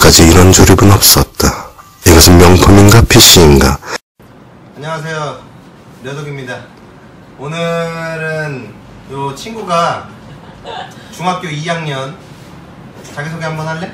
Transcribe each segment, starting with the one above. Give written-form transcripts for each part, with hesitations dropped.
이때까지 이런 조립은 없었다. 이것은 명품인가 PC인가? 안녕하세요, 려독입니다. 오늘은 요 친구가 중학교 2학년 자기소개 한번 할래?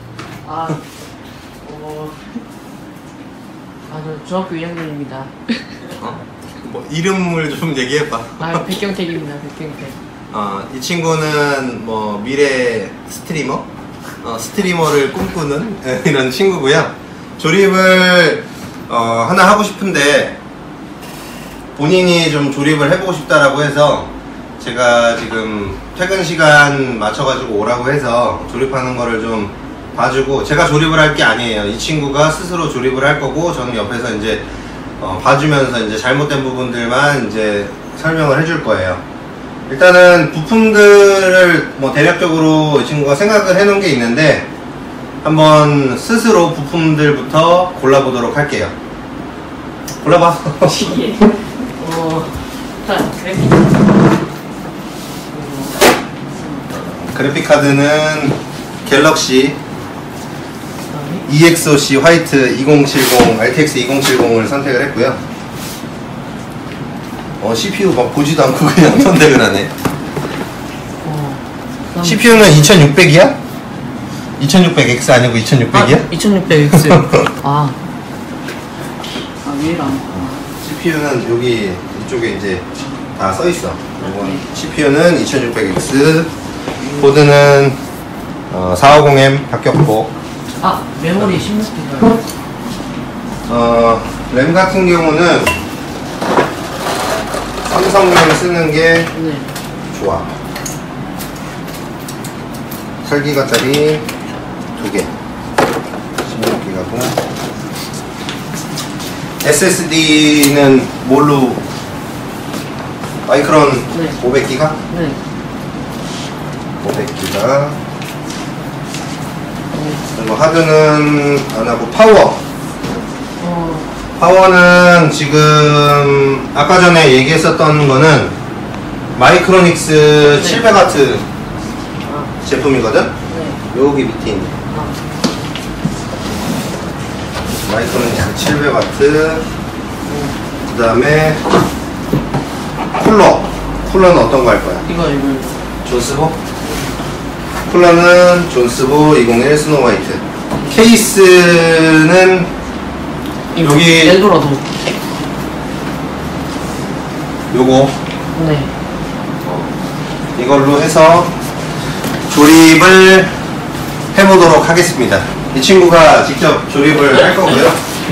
저 중학교 2학년입니다. 뭐 이름을 좀 얘기해봐. 백경택입니다. 백경택. 이 친구는 뭐 미래 스트리머를 꿈꾸는 이런 친구고요. 조립을 하나 하고 싶은데 본인이 좀 조립을 해보고 싶다라고 해서 제가 지금 퇴근 시간 맞춰가지고 오라고 해서 조립하는 거를 좀 봐주고, 제가 조립을 할 게 아니에요. 이 친구가 스스로 조립을 할 거고 저는 옆에서 이제 봐주면서 이제 잘못된 부분들만 이제 설명을 해줄 거예요. 일단은 부품들을 뭐 대략적으로 이 친구가 생각을 해놓은 게 있는데 한번 스스로 부품들부터 골라보도록 할게요. 골라봐. 그래픽 카드는 갤럭시 EXOC 화이트 2070 RTX 2070을 선택을 했고요. CPU 막 보지도 않고 그냥 선택을 하네. CPU는 2600이야? 2600X 아니고 2600이야? 2600X. 위에랑. CPU는 여기 이쪽에 이제 다 써있어. 이건 CPU는 2600X, 보드는 450M 박격포. 메모리 16기가. 램 같은 경우는 삼성램 쓰는 게 좋아. 8기가짜리 2개 16기가고, SSD는 뭘로? 마이크론 500기가? 네. 500기가. 그리고 하드는 안 하고 파워는 지금 아까 전에 얘기했었던 거는 마이크로닉스 700W 제품이거든? 여기 밑에 있네. 마이크로닉스 700W. 그 다음에 쿨러는 어떤 거 할 거야? 이거. 존스보? 쿨러는 존스보 201 스노우 화이트. 케이스는 여기 엘도라도. 요거 네. 이걸로 해서 조립을 해보도록 하겠습니다. 이 친구가 직접 조립을 할 거고요.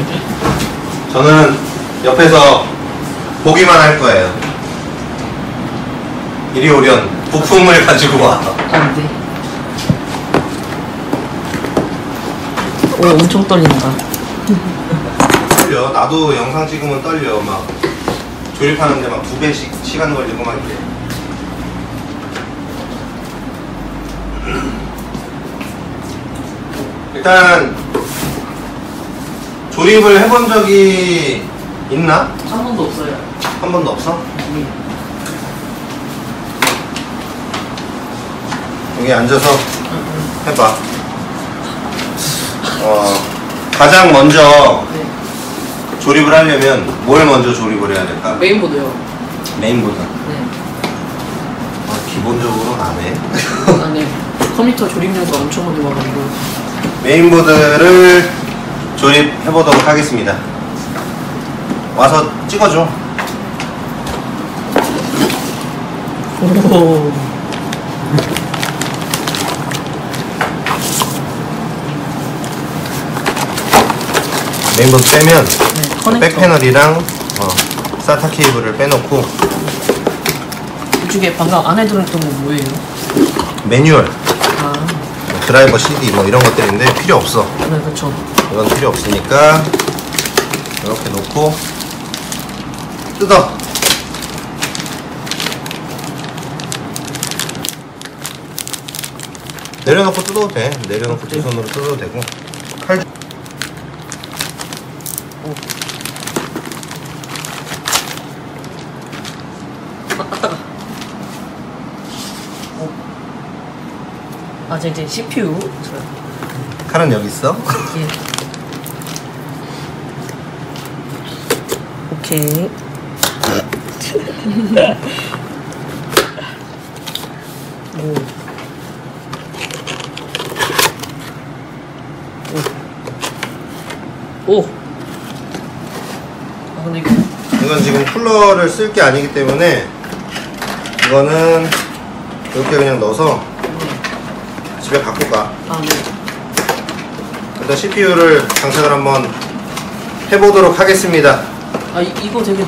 저는 옆에서 보기만 할 거예요. 이리 오련 부품을 가지고 와. 안 돼. 엄청 떨린다. 떨려. 나도 영상 찍으면 떨려. 막 조립하는데 막 2배씩 시간 걸리고 막 이래. 일단 조립을 해본 적이 있나? 한 번도 없어요. 한 번도 없어? 여기 앉아서 해봐. 가장 먼저 조립을 하려면 뭘 먼저 조립을 해야 될까? 메인보드요. 메인보드. 네. 기본적으로 안 해. 네. 컴퓨터 조립료가 엄청 많이 와가지고. 메인보드를 조립해보도록 하겠습니다. 와서 찍어줘. 메인보드 빼면 백패널이랑 사타 케이블을 빼놓고, 이쪽에 방금 안에 들어있던 거 뭐예요? 매뉴얼, 드라이버 CD 뭐 이런 것들인데 필요 없어. 네, 그렇죠. 이건 필요 없으니까 이렇게 놓고 뜯어. 내려놓고 뜯어도 돼. 내려놓고 두 손으로 뜯어도 되고. 칼. 아, 이제 CPU. 칼은 여기 있어. 예. 오케이. 오. 오. 오. 아 근데 이거 이건 지금 쿨러를 쓸 게 아니기 때문에 이거는 이렇게 그냥 넣어서 집에 갖고 가. 아 네. 일단 CPU를 장착을 한번 해보도록 하겠습니다. 아 이거 되게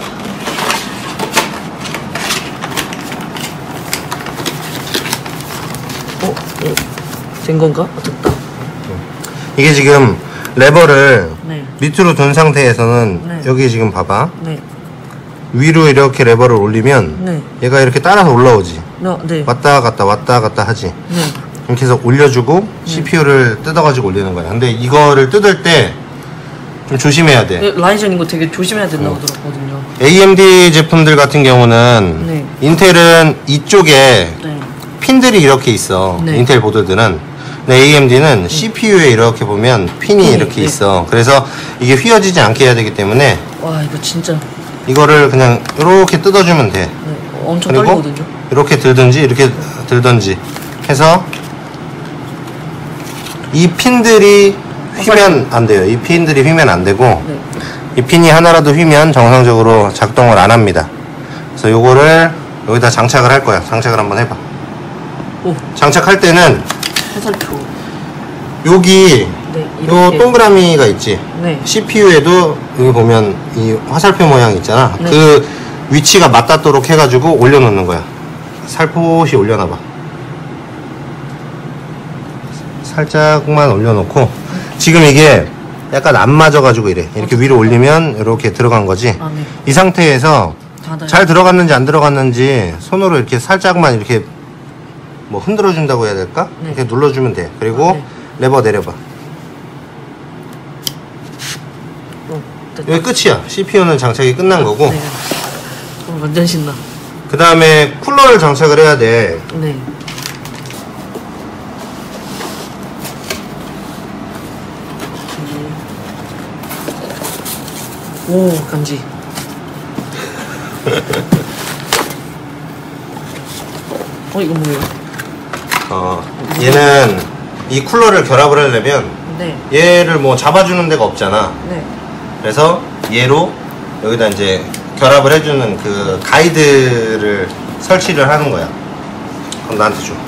된 건가? 됐다. 이게 지금 레버를 네. 밑으로 둔 상태에서는 네. 여기 지금 봐봐. 네. 위로 이렇게 레버를 올리면 네. 얘가 이렇게 따라서 올라오지. 네. 왔다 갔다 하지. 네. 이렇게 해서 올려주고 CPU를 뜯어가지고 올리는 거야. 근데 이거를 뜯을 때 좀 조심해야 돼. 라이젠 이거 되게 조심해야 된다고 들었거든요. AMD 제품들 같은 경우는 네. 인텔은 이쪽에 네. 핀들이 이렇게 있어. 네. 인텔 보드들은. 근데 AMD는 CPU에 이렇게 보면 핀이 이렇게 네. 있어. 그래서 이게 휘어지지 않게 해야 되기 때문에 와 이거 진짜 이거를 그냥 이렇게 뜯어주면 돼. 네. 엄청 그리고 떨리거든요. 이렇게 들든지 이렇게 들든지 해서 이 핀들이 휘면 안 돼요. 이 핀들이 휘면 안 되고 네. 이 핀이 하나라도 휘면 정상적으로 작동을 안 합니다. 그래서 요거를 여기다 장착을 할 거야. 장착을 한번 해봐. 오 장착할 때는 화살표. 여기 네. 요 이렇게. 동그라미가 있지. 네. CPU에도 여기 보면 이 화살표 모양 있잖아. 네. 그 위치가 맞닿도록 해가지고 올려놓는 거야. 살포시 올려놔봐. 살짝만 올려놓고 지금 이게 약간 안 맞아가지고 이래. 이렇게 위로 올리면 이렇게 들어간 거지. 아, 네. 이 상태에서 닫아요. 잘 들어갔는지 안 들어갔는지 손으로 이렇게 살짝만 이렇게 뭐 흔들어 준다고 해야 될까? 네. 이렇게 눌러주면 돼. 그리고 아, 네. 레버 내려봐. 됐다. 여기 끝이야. CPU는 장착이 끝난 거고. 네. 완전 신나. 그 다음에 쿨러를 장착을 해야 돼. 네. 오 간지. 이거 뭐예요? 얘는 이 쿨러를 결합을 하려면 네. 얘를 뭐 잡아주는 데가 없잖아. 네. 그래서 얘로 여기다 이제 결합을 해주는 그 가이드를 설치를 하는 거야. 그럼 나한테 줘.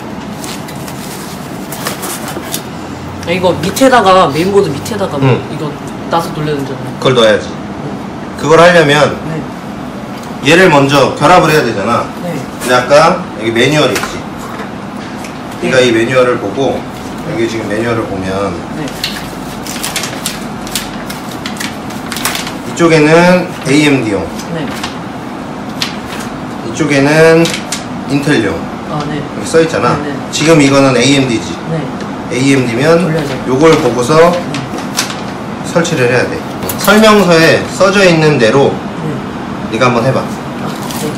이거 밑에다가 메인보드 밑에다가 응. 이거 놔서 돌려야 되잖아요. 그걸 넣어야지. 그걸 하려면 네. 얘를 먼저 결합을 해야 되잖아. 네. 근데 아까 여기 매뉴얼이 있지. 네가 이 매뉴얼을 보고 여기 지금 매뉴얼을 보면 네. 이쪽에는 AMD용, 네. 이쪽에는 인텔용 아 네. 이렇게 써 있잖아. 네, 네. 지금 이거는 AMD지. 네. AMD면 돌려야죠. 요걸 보고서 설치를 해야 돼. 설명서에 써져 있는 대로 네. 네가 한번 해봐. 아, 네.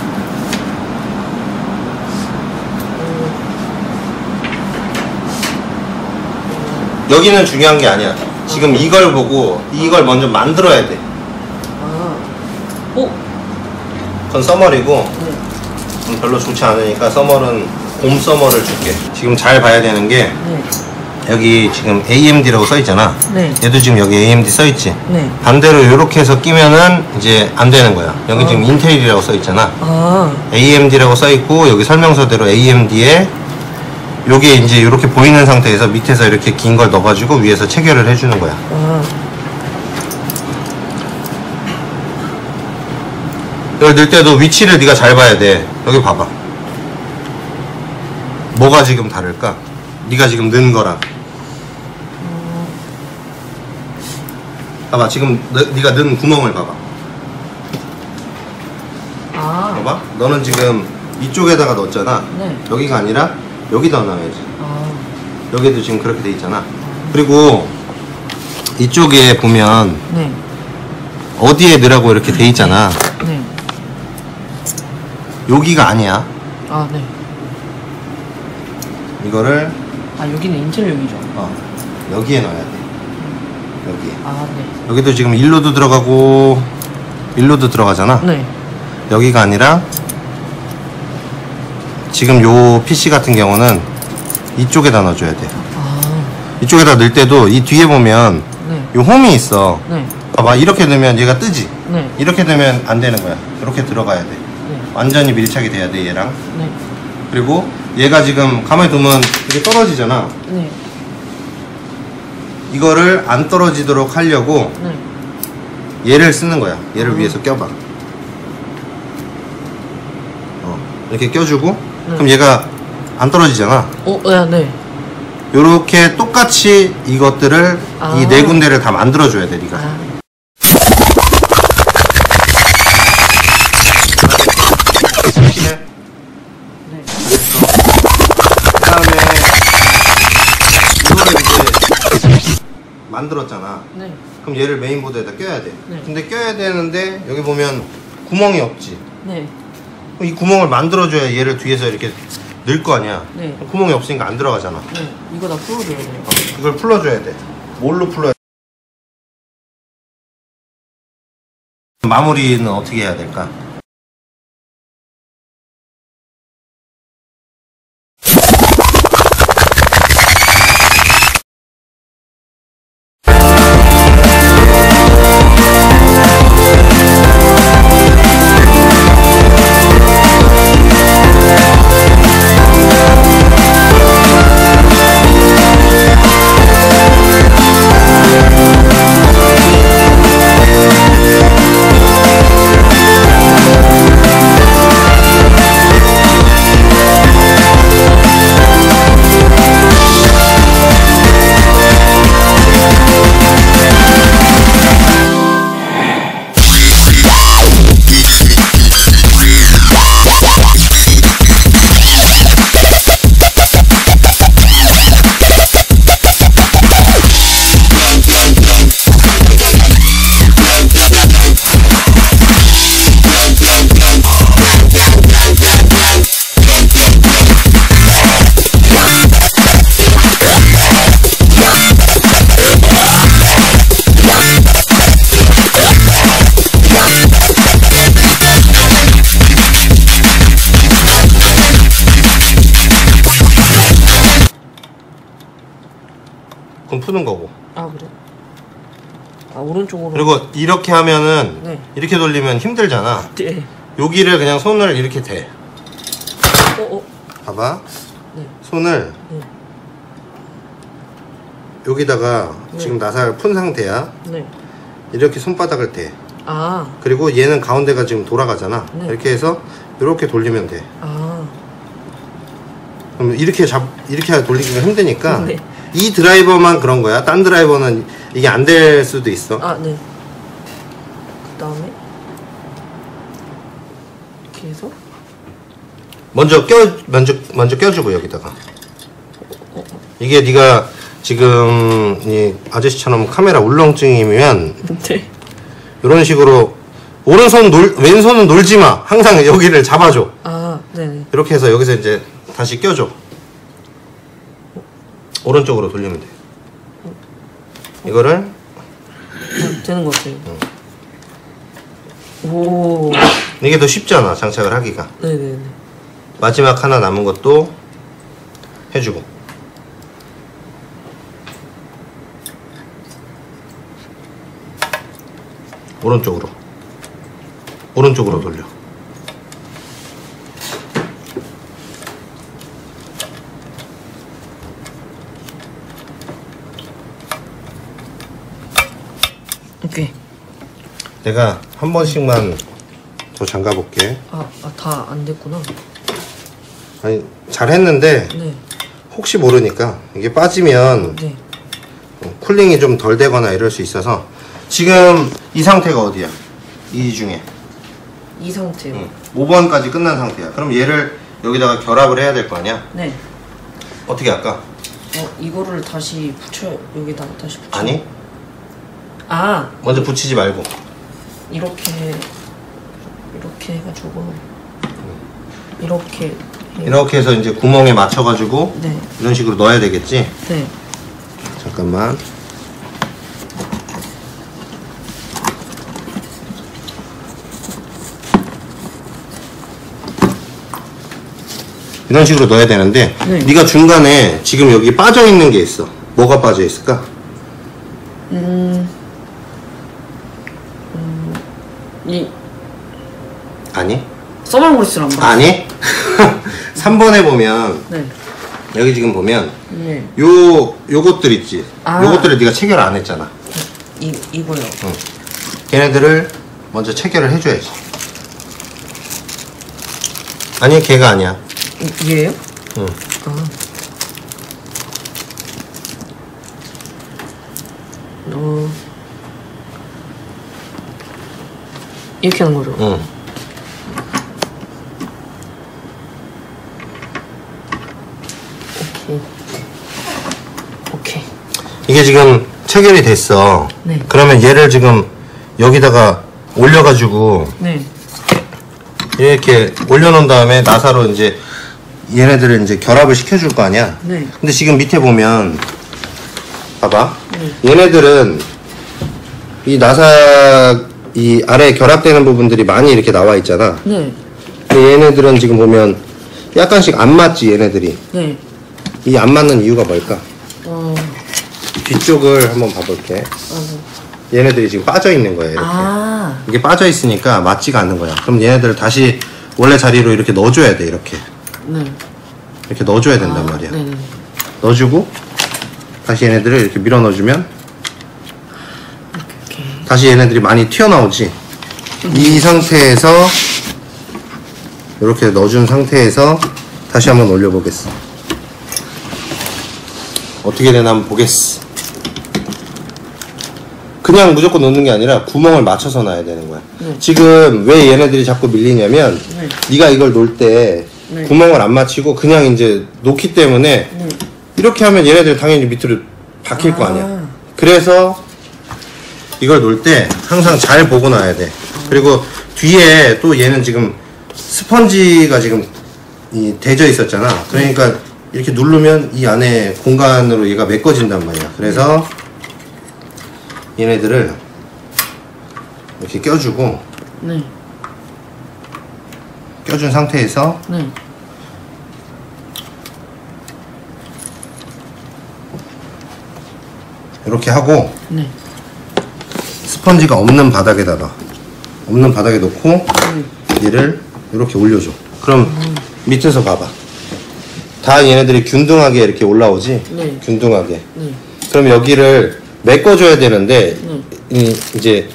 여기는 중요한 게 아니야. 지금 이걸 보고 이걸 먼저 만들어야 돼. 아. 오. 그건 써머리고 네. 별로 좋지 않으니까 써머는 곰 써머를 줄게. 지금 잘 봐야 되는 게 네. 여기 지금 AMD라고 써 있잖아. 네. 얘도 지금 여기 AMD 써 있지. 네. 반대로 이렇게 해서 끼면은 이제 안 되는 거야. 여기 지금 인텔이라고 써 있잖아. 아. AMD라고 써 있고 여기 설명서대로 AMD에 요게 이제 이렇게 보이는 상태에서 밑에서 이렇게 긴 걸 넣어가지고 위에서 체결을 해주는 거야. 아. 이걸 넣을 때도 위치를 네가 잘 봐야 돼. 여기 봐봐. 뭐가 지금 다를까? 네가 지금 넣은 거랑. 봐봐. 지금 네가 넣은 구멍을 봐봐. 아. 봐봐. 너는 지금 이쪽에다가 넣었잖아. 네. 여기가 아니라 여기다 넣어야지. 아. 여기도 지금 그렇게 돼 있잖아. 그리고 이쪽에 보면 네. 어디에 넣으라고 이렇게 돼 있잖아. 네. 여기가 아니야. 아 네. 이거를 아 여기는 인텔용이죠. 여기에 넣어야 돼. 여기에. 아, 네. 여기도 지금 일로도 들어가고 일로도 들어가잖아. 네. 여기가 아니라 지금 요 PC 같은 경우는 이쪽에다 넣어줘야 돼. 아, 이쪽에다 넣을 때도 이 뒤에 보면 네. 요 홈이 있어. 네. 봐봐, 이렇게 넣으면 얘가 뜨지. 네. 이렇게 되면 안 되는 거야. 이렇게 들어가야 돼. 네. 완전히 밀착이 돼야 돼, 얘랑. 네. 그리고 얘가 지금 가만히 두면 이게 떨어지잖아. 네. 이거를 안 떨어지도록 하려고 네. 얘를 쓰는 거야. 얘를 위에서 껴봐. 이렇게 껴주고 그럼 얘가 안 떨어지잖아. 네. 요렇게 똑같이 이것들을 아. 이 네 군데를 다 만들어줘야 돼, 네가. 아, 이렇게. 네. 그다음에 이거를 이제 만들었잖아. 네. 그럼 얘를 메인보드에다 껴야 돼. 네. 근데 껴야 되는데 여기 보면 구멍이 없지. 네. 그럼 이 구멍을 만들어줘야 얘를 뒤에서 이렇게 넣을 거 아니야. 네. 구멍이 없으니까 안 들어가잖아. 네. 이거 다 풀어줘야 돼요. 이걸 풀어줘야 돼. 뭘로 풀어야 돼? 마무리는 어떻게 해야 될까? 그럼 푸는 거고. 아, 그래? 아, 오른쪽으로. 그리고 이렇게 하면은 네. 이렇게 돌리면 힘들잖아. 네. 여기를 그냥 손을 이렇게 대. 봐봐. 네. 손을 네. 여기다가 네. 지금 나사를 푼 상태야. 네. 이렇게 손바닥을 대. 아, 그리고 얘는 가운데가 지금 돌아가잖아. 네. 이렇게 해서 이렇게 돌리면 돼. 아. 그럼 이렇게 돌리기가 힘드니까 네. 이 드라이버만 그런 거야. 딴 드라이버는 이게 안 될 수도 있어. 아, 네. 그 다음에 이렇게 해서 먼저 껴주고 여기다가. 이게 네가 지금 이 아저씨처럼 카메라 울렁증이면 네. 이런 식으로 왼손은 놀지 마. 항상 여기를 잡아줘. 아, 네네. 이렇게 해서 여기서 이제 다시 껴줘. 오른쪽으로 돌리면 돼. 이거를 되는 것 같아요. 오. 이게 더 쉽잖아, 장착을 하기가. 네네네. 마지막 하나 남은 것도 해주고. 오른쪽으로 돌려. 오케이. 내가 한 번씩만 더 잠가 볼게. 다 안 됐구나. 아니, 잘했는데 네. 혹시 모르니까 이게 빠지면 네. 쿨링이 좀 덜 되거나 이럴 수 있어서. 지금 이 상태가 어디야? 이 중에 이 상태요. 5번까지 끝난 상태야. 그럼 얘를 여기다가 결합을 해야 될 거 아니야? 네. 어떻게 할까? 이거를 다시 여기다 다시 붙여. 아니, 아, 먼저 붙이지 말고 이렇게 해가지고 이렇게 이렇게 해서 이제 구멍에 맞춰가지고 네. 이런 식으로 넣어야 되겠지? 네. 잠깐. 잠깐만. 이런 식으로 넣어야 되는데 네. 네가 중간에 지금 여기 빠져 있는 게 있어. 뭐가 빠져 있을까? 이 아니? 써말고리스란 말. 아니? 3번에 보면 네. 여기 지금 보면 네. 요것들 있지. 아. 요것들을 네가 체결 안 했잖아. 이거요. 응. 걔네들을 먼저 체결을 해줘야지. 아니 걔가 아니야. 얘예요? 응. 이렇게 하는 거죠. 응. 오케이. 이게 지금 체결이 됐어. 네. 그러면 얘를 지금 여기다가 올려가지고 네. 이렇게 올려놓은 다음에 나사로 이제 얘네들을 이제 결합을 시켜줄 거 아니야. 네. 근데 지금 밑에 보면 봐봐. 얘네들은 이 나사 이 아래 결합되는 부분들이 많이 이렇게 나와 있잖아. 네. 근데 얘네들은 지금 보면 약간씩 안 맞지 얘네들이. 네. 이 안 맞는 이유가 뭘까? 어. 뒤쪽을 한번 봐볼게. 얘네들이 지금 빠져 있는 거예요. 이렇게. 아. 이게 빠져 있으니까 맞지가 않는 거야. 그럼 얘네들을 다시 원래 자리로 이렇게 넣어줘야 돼. 이렇게 네. 이렇게 넣어줘야 된단 말이야. 네네. 넣어주고 다시 얘네들을 이렇게 밀어 넣어주면 오케이. 다시 얘네들이 많이 튀어나오지. 이 상태에서 이렇게 넣어준 상태에서 다시 한번 올려보겠어. 어떻게 되나 한번 보겠어. 그냥 무조건 넣는 게 아니라 구멍을 맞춰서 놔야 되는 거야. 네. 지금 왜 얘네들이 자꾸 밀리냐면 네. 네가 이걸 놓을 때 네. 구멍을 안 맞추고 그냥 이제 놓기 때문에 네. 이렇게 하면 얘네들 당연히 밑으로 박힐 거 아니야. 그래서 이걸 놓을 때 항상 잘 보고 놔야 돼. 그리고 뒤에 또 얘는 지금 스펀지가 지금 대져 있었잖아. 그러니까 이렇게 누르면 이 안에 공간으로 얘가 메꿔진단 말이야. 그래서 얘네들을 이렇게 껴주고 네. 껴준 상태에서 네. 이렇게 하고 네. 스펀지가 없는 바닥에다가 없는 바닥에 놓고 얘를 이렇게 올려줘. 그럼 밑에서 봐봐. 다 얘네들이 균등하게 이렇게 올라오지? 네. 균등하게. 네. 그럼 여기를 메꿔줘야 되는데 이제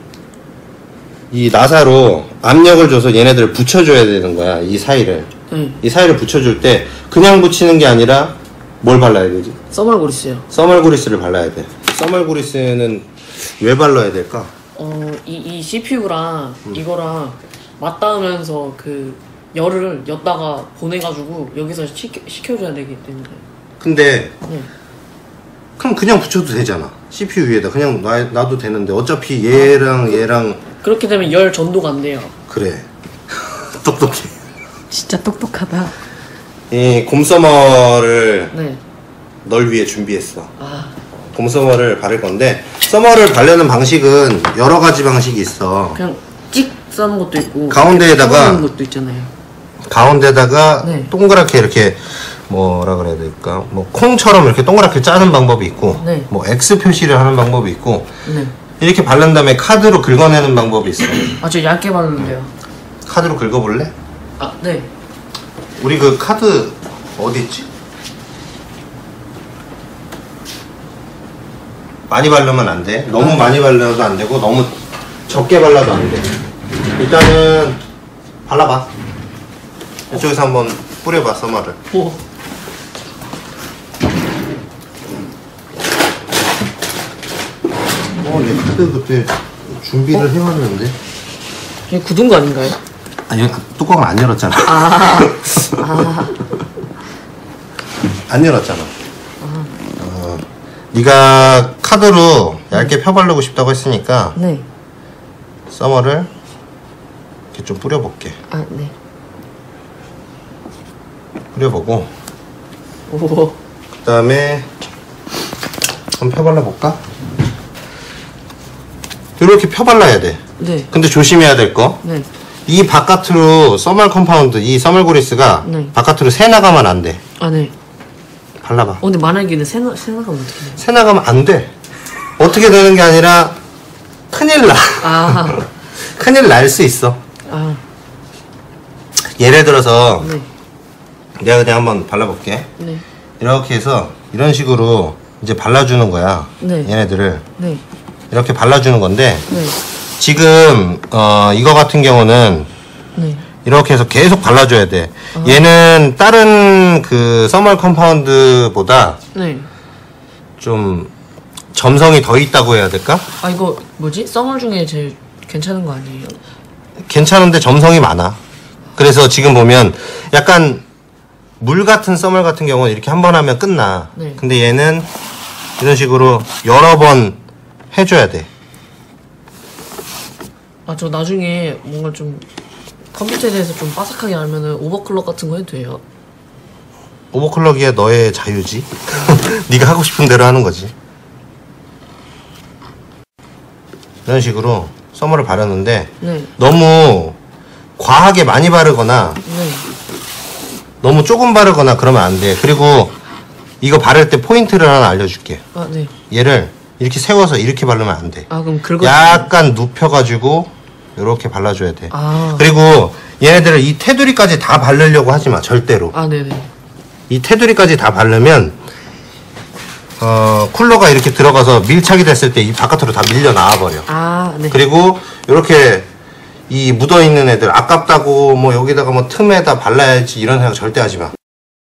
이 나사로 압력을 줘서 얘네들을 붙여줘야 되는 거야. 이 사이를. 네. 이 사이를 붙여줄 때 그냥 붙이는 게 아니라 뭘 발라야 되지? 써말고리스요. 써멀그리스를 발라야 돼. 써멀그리스는 왜 발라야 될까? 이 CPU랑 이거랑 맞닿으면서 그 열을 엿다가 보내가지고 여기서 식혀줘야 되기 때문에. 근데 네. 그럼 그냥 붙여도 되잖아. CPU 위에다 그냥 놔도 되는데 어차피 얘랑 그렇게 되면 열 전도가 안 돼요. 그래. 똑똑해. 진짜 똑똑하다. 이 곰서머를 네. 널 위해 준비했어. 아. 곰서머를 바를 건데 써머를 바르는 방식은 여러 가지 방식이 있어. 그냥 찍 싸는 것도 있고. 가운데에다가 찍는 것도 있잖아요. 가운데다가 네. 동그랗게 이렇게 뭐라 그래야 될까? 뭐 콩처럼 이렇게 동그랗게 짜는 방법이 있고, 네. 뭐 X 표시를 하는 방법이 있고, 네. 이렇게 바른 다음에 카드로 긁어내는 방법이 있어. 아, 저 얇게 바르는데요. 카드로 긁어볼래? 아, 네. 우리 그 카드 어디 있지? 많이 바르면 안 돼. 너무 많이 발라도 안 되고 너무 적게 발라도 안 돼. 일단은 발라봐. 이쪽에서 한번 뿌려봐 써마를. 오. 내 카드 그때 준비를 해왔는데. 이게 굳은 거 아닌가요? 아니 그 뚜껑을 안 열었잖아. 아. 안 열었잖아. 네가 카드로 얇게 펴바르고 싶다고 했으니까 네. 써머를 이렇게 좀 뿌려볼게. 아, 네. 뿌려보고 오. 그 다음에 한번 펴발라 볼까? 이렇게 펴발라야 돼. 네. 근데 조심해야 될 거. 네. 이 바깥으로 서멀 컴파운드, 이 서멀 그리스가 네. 바깥으로 새 나가면 안 돼. 아, 네. 발라봐. 근데 만약에 새 나가면 어떻게 돼요? 새 나가면 안 돼. 어떻게 되는 게 아니라 큰일 나. 아. 큰일 날 수 있어. 아. 예를 들어서 네. 내가 그냥 한번 발라볼게. 네. 이렇게 해서 이런 식으로 이제 발라주는 거야. 네. 얘네들을 네. 이렇게 발라주는 건데 네. 지금 이거 같은 경우는 네. 이렇게 해서 계속 발라줘야 돼. 얘는 다른 그 서멀 컴파운드보다 네. 좀 점성이 더 있다고 해야 될까? 아, 이거 뭐지? 썸머 중에 제일 괜찮은 거 아니에요? 괜찮은데 점성이 많아. 그래서 지금 보면 약간 물 같은 서멀 같은 경우는 이렇게 한 번 하면 끝나. 네. 근데 얘는 이런 식으로 여러 번 해줘야 돼. 아, 저 나중에 뭔가 좀 컴퓨터에 대해서 좀 빠삭하게 알면은 오버클럭 같은 거 해도 돼요? 오버클럭이야 너의 자유지. 네가 하고 싶은 대로 하는 거지. 이런 식으로 서머를 바르는데 네. 너무 과하게 많이 바르거나 네. 너무 조금 바르거나 그러면 안 돼. 그리고 이거 바를 때 포인트를 하나 알려줄게. 아, 네. 얘를 이렇게 세워서 이렇게 바르면 안 돼. 아, 그럼 긁어. 약간 눕혀가지고 이렇게 발라줘야 돼. 아. 그리고 얘네들을 이 테두리까지 다 바르려고 하지 마. 절대로. 아, 네네. 이 테두리까지 다 바르면 쿨러가 이렇게 들어가서 밀착이 됐을 때 이 바깥으로 다 밀려 나와버려. 아, 네. 그리고 이렇게 이 묻어있는 애들 아깝다고 뭐 여기다가 뭐 틈에다 발라야지 이런 생각 절대 하지 마.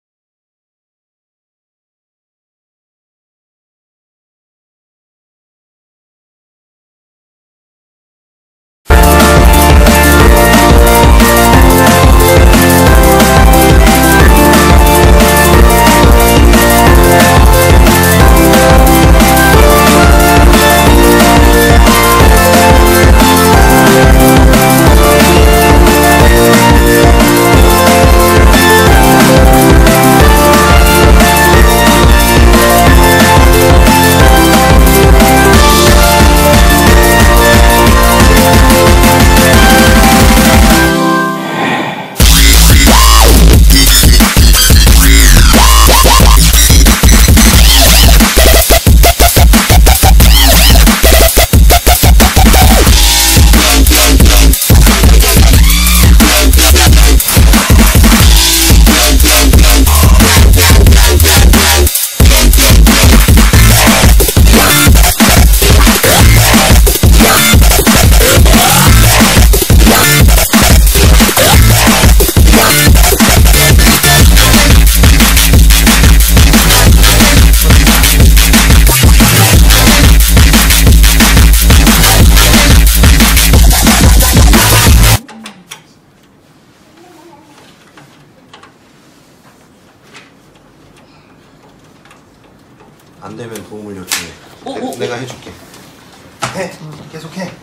안 되면 도움을 요청해. 내가 해줄게. 해. 계속 해.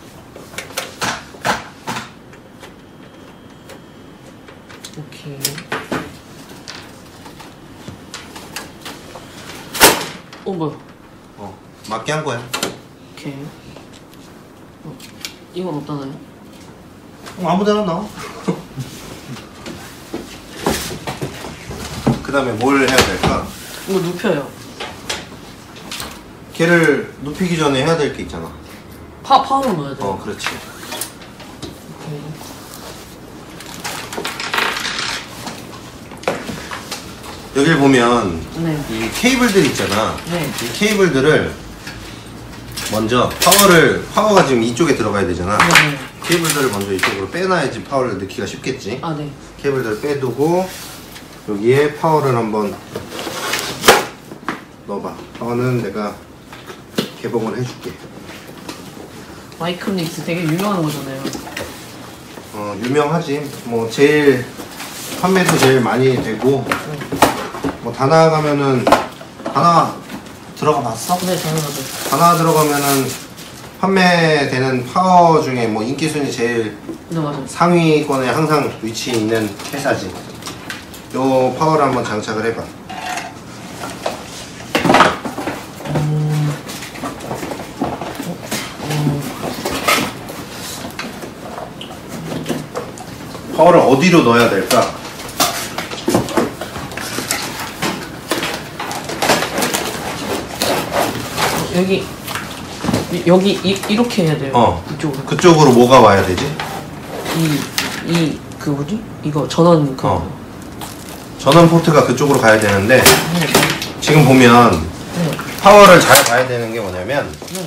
오케이. 뭐야? 맞게 한 거야. 오케이. 이건 어떠나요? 아무데나 나와. 그 다음에 뭘 해야 될까? 이거 눕혀요. 걔를 눕히기 전에 해야 될 게 있잖아. 파우더 넣어야 돼. 그렇지. 오케이. 여길 보면 네. 이 케이블들 있잖아. 네. 이 케이블들을 먼저 파워가 지금 이쪽에 들어가야 되잖아. 네. 케이블들을 먼저 이쪽으로 빼놔야지 파워를 넣기가 쉽겠지. 아, 네. 케이블들을 빼두고 여기에 파워를 한번 넣어봐. 파워는 내가 개봉을 해줄게. 마이크로닉스 되게 유명한 거잖아요. 유명하지. 뭐 제일 판매도 제일 많이 되고 뭐 다나 가면은 다나 들어가 봤어? 네, 당연하죠. 다나 들어가면은 판매되는 파워 중에 뭐 인기 순위 제일 네, 맞아요. 상위권에 항상 위치해 있는 회사지. 요 파워를 한번 장착을 해봐. 파워를 어디로 넣어야 될까? 여기 이렇게 해야 돼요. 이쪽으로. 그쪽으로 뭐가 와야 되지? 그 뭐지? 이거 전원 전원 포트가 그쪽으로 가야 되는데 네. 지금 보면 네. 파워를 잘 봐야 되는 게 뭐냐면 네.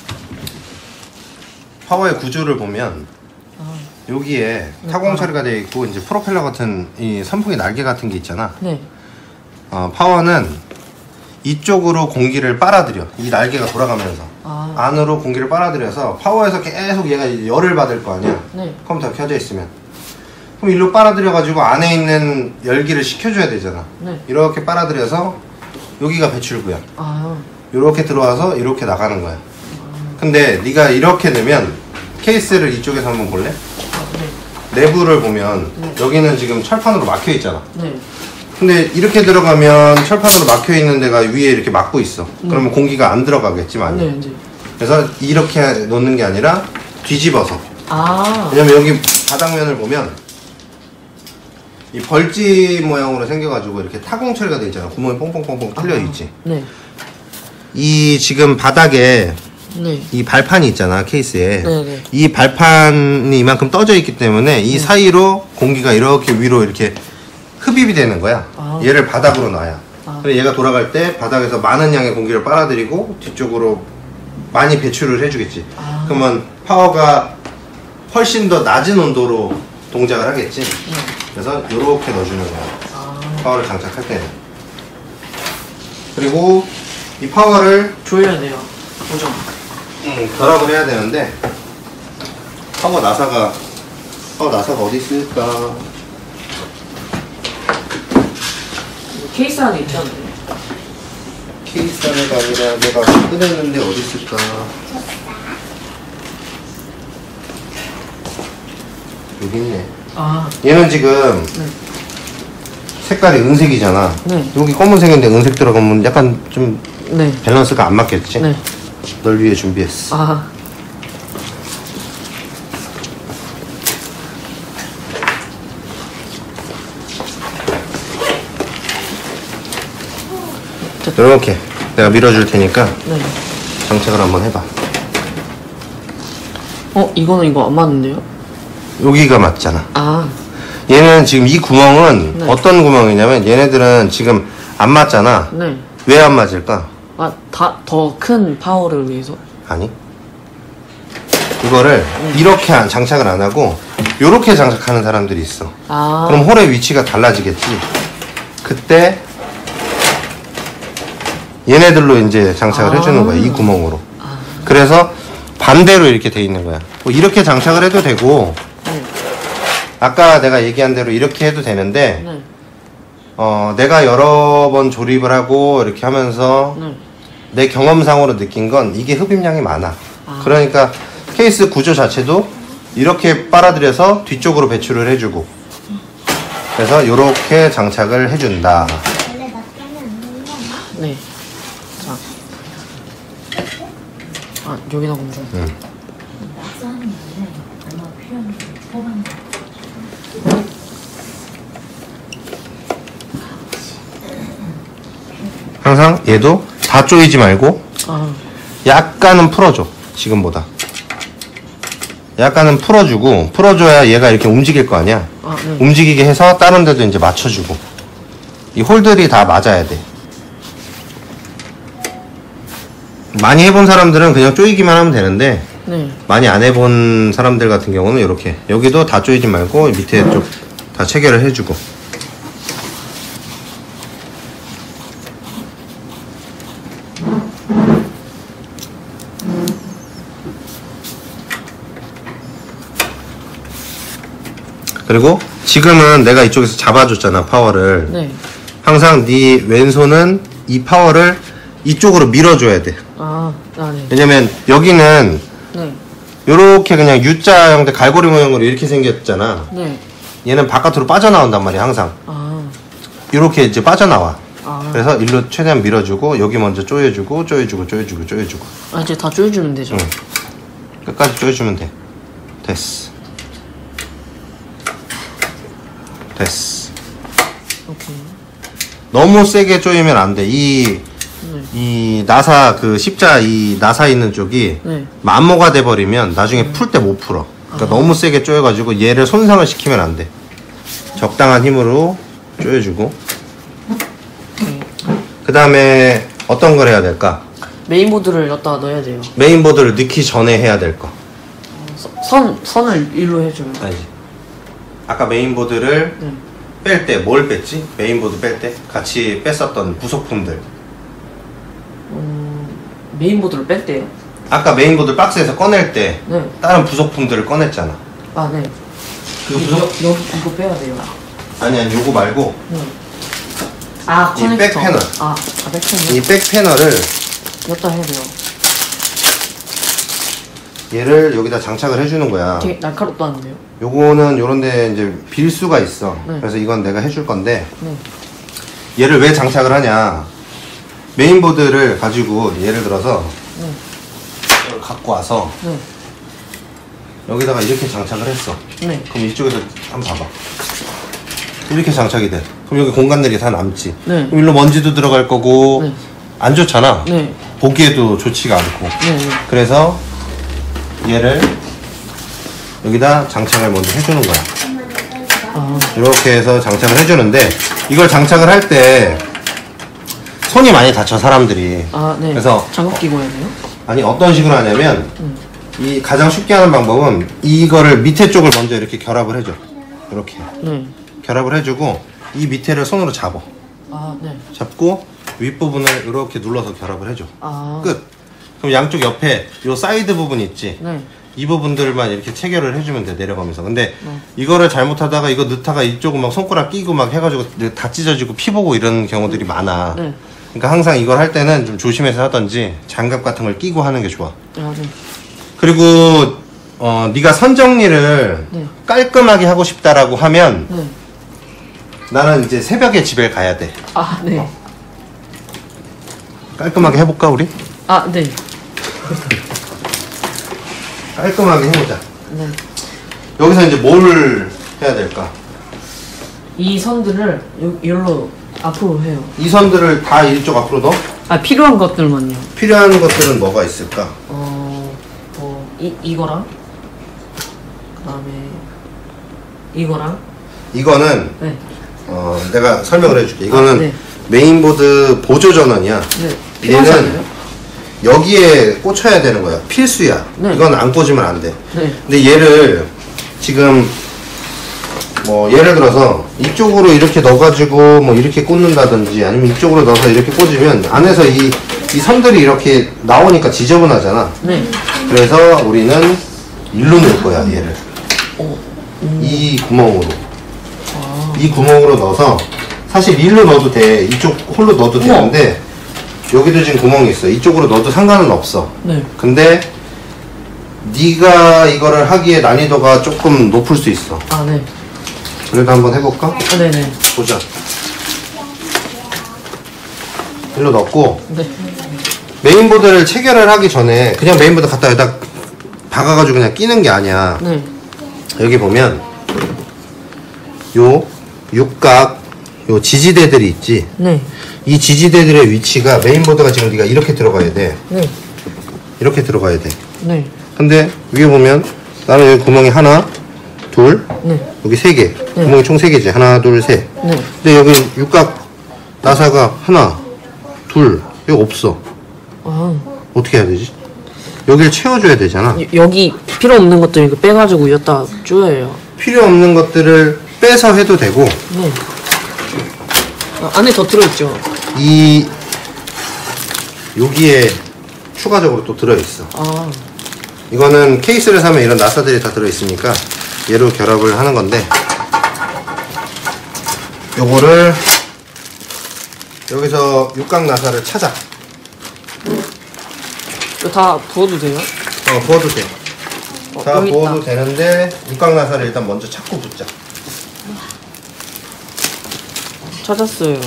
파워의 구조를 보면 여기에 네. 타공 처리가 되어 있고 이제 프로펠러 같은 이 선풍기 날개 같은 게 있잖아. 네. 파워는 이쪽으로 공기를 빨아들여. 이 날개가 돌아가면서 안으로 공기를 빨아들여서 파워에서 계속 얘가 열을 받을 거 아니야. 네. 컴퓨터가 켜져 있으면 그럼 일로 빨아들여 가지고 안에 있는 열기를 식혀줘야 되잖아. 네. 이렇게 빨아들여서 여기가 배출구야. 이렇게 들어와서 이렇게 나가는 거야. 근데 네가 이렇게 넣으면 케이스를 이쪽에서 한번 볼래? 네. 내부를 보면 네. 여기는 지금 철판으로 막혀 있잖아. 네. 근데 이렇게 들어가면 철판으로 막혀 있는 데가 위에 이렇게 막고 있어. 그러면 공기가 안 들어가겠지 많이. 네, 이제. 그래서 이렇게 놓는 게 아니라 뒤집어서. 왜냐면 여기 바닥면을 보면 이 벌집 모양으로 생겨가지고 이렇게 타공 처리가 돼 있잖아. 구멍이 뽕뽕뽕뽕 뚫려 있지. 네. 이 지금 바닥에 네. 이 발판이 있잖아, 케이스에. 네네. 이 발판이 이만큼 떠져 있기 때문에 이 사이로 공기가 이렇게 위로 이렇게 흡입이 되는 거야. 얘를 바닥으로 놔야. 그래 얘가 돌아갈 때 바닥에서 많은 양의 공기를 빨아들이고 뒤쪽으로 많이 배출을 해주겠지. 그러면 파워가 훨씬 더 낮은 온도로 동작을 하겠지. 그래서 이렇게 넣어주는 거야. 파워를 장착할 때는. 그리고 이 파워를 조여야 돼요. 고정. 결합을 해야 되는데 파워 나사가 어디 있을까? 케이스 안에 있잖아요. 케이스 안에가 아니라 내가 꺼냈는데 어디 있을까? 여기 있네. 얘는 지금 색깔이 은색이잖아. 네. 여기 검은색인데 은색 들어가면 약간 좀 네. 밸런스가 안 맞겠지? 네. 널 위해 준비했어. 이렇게 내가 밀어줄 테니까 네. 장착을 한번 해봐. 이거는 이거 안 맞는데요? 여기가 맞잖아. 얘는 지금 이 구멍은 네. 어떤 구멍이냐면 얘네들은 지금 안 맞잖아. 네. 왜 안 맞을까? 더 큰 파워를 위해서? 아니 이거를 이렇게 장착을 안 하고 요렇게 장착하는 사람들이 있어. 그럼 홀의 위치가 달라지겠지. 그때 얘네들로 이제 장착을 해주는 거야. 이 구멍으로. 그래서 반대로 이렇게 돼 있는 거야. 뭐 이렇게 장착을 해도 되고 아까 내가 얘기한 대로 이렇게 해도 되는데 내가 여러 번 조립을 하고 이렇게 하면서 내 경험상으로 느낀 건 이게 흡입량이 많아. 그러니까 케이스 구조 자체도 이렇게 빨아들여서 뒤쪽으로 배출을 해주고 그래서 이렇게 장착을 해준다. 네. 자. 여기다 공주. 항상 얘도 다 조이지 말고 약간은 풀어줘. 지금보다 약간은 풀어주고 풀어줘야 얘가 이렇게 움직일 거 아니야. 네. 움직이게 해서 다른 데도 이제 맞춰주고 이 홀들이 다 맞아야 돼. 많이 해본 사람들은 그냥 조이기만 하면 되는데 많이 안 해본 사람들 같은 경우는 이렇게 여기도 다 조이지 말고 밑에 쪽 다 체결을 해주고 그리고 지금은 내가 이쪽에서 잡아줬잖아 파워를. 네. 항상 네 왼손은 이 파워를 이쪽으로 밀어줘야 돼. 네. 왜냐면 여기는 네. 요렇게 그냥 U자 형태 갈고리 모양으로 이렇게 생겼잖아. 네. 얘는 바깥으로 빠져나온단 말이야 항상. 요렇게 이제 빠져나와. 그래서 일로 최대한 밀어주고 여기 먼저 조여주고 조여주고 조여주고 조여주고 이제 다 조여주면 되죠? 끝까지 조여주면 돼. 됐어. 됐어. 오케이. 너무 세게 조이면 안 돼. 이 나사 그 십자 이 나사 있는 쪽이 네. 만모가 돼버리면 나중에 풀 때 못 풀어. 그러니까 너무 세게 조여가지고 얘를 손상을 시키면 안 돼. 적당한 힘으로 조여주고. 그 다음에 어떤 걸 해야 될까? 메인보드를 여기다가 넣어야 돼요. 메인보드를 넣기 전에 해야 될 거. 선을 일로 해줘요. 아니지. 아까 메인보드를 네. 뺄 때 뭘 뺐지? 메인보드 뺄 때 같이 뺐었던 부속품들. 메인보드를 뺄 때요? 아까 메인보드 박스에서 꺼낼 때 네. 다른 부속품들을 꺼냈잖아. 아, 네. 그 부속 이거 빼야 돼요. 아니 요거 말고 네. 아, 이 커넥터. 백 패널. 백 패널. 이 백 패널을 여기다 해야 돼요. 얘를 여기다 장착을 해주는 거야. 되게 날카롭도 않은데요? 요거는 요런데 이제 빌수가 있어. 네. 그래서 이건 내가 해줄 건데 네. 얘를 왜 장착을 하냐? 메인보드를 가지고 예를 들어서 네. 이걸 갖고 와서 네. 여기다가 이렇게 장착을 했어. 네. 그럼 이쪽에서 한번 봐봐. 이렇게 장착이 돼. 그럼 여기 공간들이 다 남지. 네. 그럼 일로 먼지도 들어갈 거고 네. 안 좋잖아. 네. 보기에도 좋지가 않고. 네. 네. 그래서 얘를 여기다 장착을 먼저 해주는 거야. 아, 이렇게 해서 장착을 해주는데 이걸 장착을 할 때 손이 많이 다쳐 사람들이. 아, 네. 그래서 장갑 끼고 해야 돼요? 아니 어떤 식으로 하냐면 이 가장 쉽게 하는 방법은 이거를 밑에 쪽을 먼저 이렇게 결합을 해줘. 이렇게 네. 결합을 해주고 이 밑에를 손으로 잡아. 아, 네. 잡고 윗부분을 이렇게 눌러서 결합을 해줘. 아. 끝. 그럼 양쪽 옆에 요 사이드 부분 있지? 네. 이 부분들만 이렇게 체결을 해주면 돼, 내려가면서. 근데 이거를 잘못하다가 이거 넣다가 이쪽은 막 손가락 끼고 막 해가지고 다 찢어지고 피 보고 이런 경우들이 많아. 네. 그러니까 항상 이걸 할 때는 좀 조심해서 하던지 장갑 같은 걸 끼고 하는 게 좋아. 아, 네. 그리고 네가 선 정리를 네. 깔끔하게 하고 싶다라고 하면 네. 나는 이제 새벽에 집에 가야 돼. 아, 네. 깔끔하게 해볼까 우리? 아, 네. 깔끔하게 해보자. 네. 여기서 이제 뭘 해야 될까? 이 선들을 여기로 앞으로 해요. 이 선들을 다 이쪽 앞으로 넣어? 아, 필요한 것들만요. 필요한 것들은 뭐가 있을까? 이거랑 그다음에 이거랑 이거는 네. 내가 설명을 해줄게. 이거는 네. 메인보드 보조 전원이야. 네. 얘는 필요하잖아요. 여기에 꽂혀야 되는 거야. 필수야. 네. 이건 안 꽂으면 안 돼. 네. 근데 얘를 지금 뭐 예를 들어서 이쪽으로 이렇게 넣어가지고 뭐 이렇게 꽂는다든지 아니면 이쪽으로 넣어서 이렇게 꽂으면 안에서 이 선들이 이렇게 나오니까 지저분하잖아. 네. 그래서 우리는 일로 넣을 거야, 얘를. 이 구멍으로. 이 구멍으로 넣어서 사실 일로 넣어도 돼. 이쪽 홀로 넣어도 우와. 되는데 여기도 지금 구멍이 있어. 이쪽으로 넣어도 상관은 없어. 네. 근데 네가 이거를 하기에 난이도가 조금 높을 수 있어. 아, 네. 그래도 한번 해볼까? 아, 네네. 보자. 일로 넣고 네. 메인보드를 체결을 하기 전에 그냥 메인보드 갖다 여기다 박아가지고 그냥 끼는 게 아니야. 네. 여기 보면 요 육각 요 지지대들이 있지. 네. 이 지지대들의 위치가 메인보드가 지금 네가 이렇게 들어가야 돼. 네. 이렇게 들어가야 돼. 네. 근데 위에 보면 나는 여기 구멍이 하나, 둘, 네. 여기 세 개. 구멍이 총 세 개지. 하나, 둘, 셋. 네. 근데 여기 육각 나사가 하나, 둘, 여기 없어. 아, 어떻게 해야 되지? 여기를 채워줘야 되잖아. 여기 필요 없는 것들 이거 빼가지고 여기다 쪼여요. 필요 없는 것들을 빼서 해도 되고 네. 안에 더 들어있죠? 여기에 추가적으로 또 들어있어. 아, 이거는 케이스를 사면 이런 나사들이 다 들어있으니까 얘로 결합을 하는 건데 요거를 여기서 육각 나사를 찾아. 이거 다 부어도 돼요? 부어도 돼. 다 여기 부어도 있다. 되는데 육각 나사를 일단 먼저 찾고 붙자. 찾았어요.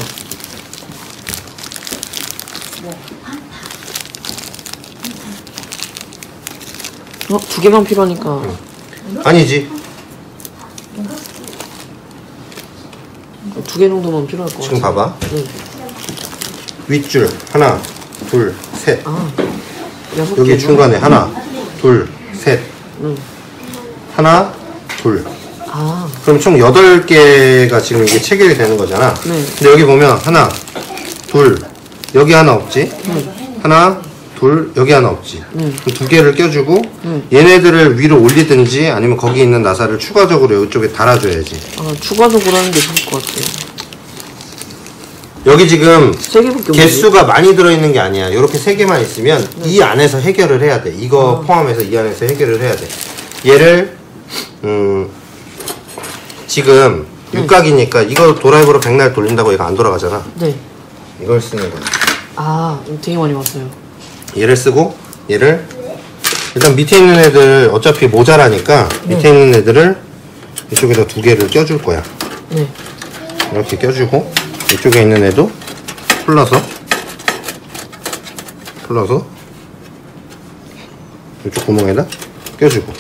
두 개만 필요하니까. 아니지. 두 개 정도만 필요할 것 같아요. 지금 봐봐. 네. 윗줄 하나, 둘, 셋. 아, 6개. 여기 중간에 하나, 둘, 셋. 하나, 둘. 아, 그럼 총 8개가 지금 이게 체결이 되는 거잖아. 네. 근데 여기 보면 하나, 둘, 여기 하나 없지? 하나, 둘, 여기 하나 없지? 그럼 2개를 껴주고 얘네들을 위로 올리든지 아니면 거기 있는 나사를 추가적으로 이쪽에 달아줘야지. 아, 추가적으로 하는 게 좋을 것 같아요. 여기 지금 3개밖에 없는데. 개수가 많이 들어있는 게 아니야. 이렇게 3개만 있으면 이 안에서 해결을 해야 돼. 이거 포함해서 이 안에서 해결을 해야 돼. 얘를 지금 육각이니까 이거 드라이버로 백날 돌린다고 얘가 안 돌아가잖아. 네. 이걸 쓰는 거야. 아, 되게 많이 왔어요. 얘를 쓰고 얘를 일단 밑에 있는 애들 어차피 모자라니까 밑에 있는 애들을 이쪽에다 2개를 껴줄 거야. 네. 이렇게 껴주고 이쪽에 있는 애도 풀러서 이쪽 구멍에다 껴주고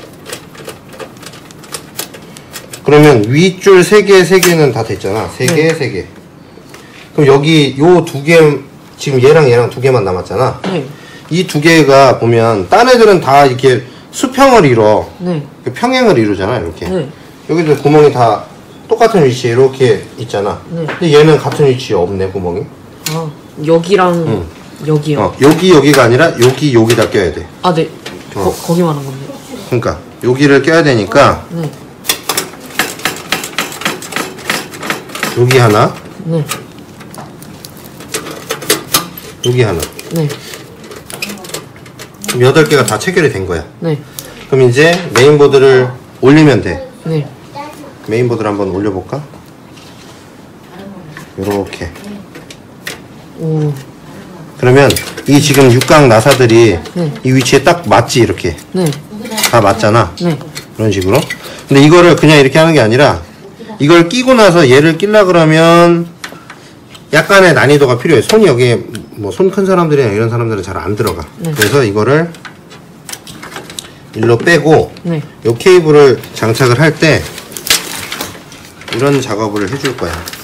그러면 위줄 3개, 3개는 다 됐잖아. 3개, 네. 3개. 그럼 여기 요 2개 지금 얘랑 2개만 남았잖아. 네. 이 2개가 보면 딴 애들은 다 이렇게 수평을 이뤄. 네. 평행을 이루잖아 이렇게. 네. 여기도 구멍이 다 똑같은 위치에 이렇게 있잖아. 네. 근데 얘는 같은 위치에 없네 구멍이. 아, 여기랑 여기요. 여기가 아니라 여기다 껴야 돼. 아, 네. 거기만 한 건데. 그러니까 여기를 껴야 되니까 네. 여기 하나, 네. 여기 하나. 네. 그럼 8개가 다 체결이 된 거야. 네. 그럼 이제 메인보드를 올리면 돼. 네. 메인보드를 한번 올려볼까? 요렇게. 오. 그러면 이 지금 육각 나사들이 네. 이 위치에 딱 맞지 이렇게. 네. 다 맞잖아. 네. 그런 식으로. 근데 이거를 그냥 이렇게 하는 게 아니라 이걸 끼고 나서 얘를 끼려 그러면 약간의 난이도가 필요해. 손이 여기에 뭐 손 큰 사람들이나 이런 사람들은 잘 안 들어가. 네. 그래서 이거를 일로 빼고 네. 요 케이블을 장착을 할 때 이런 작업을 해줄 거야.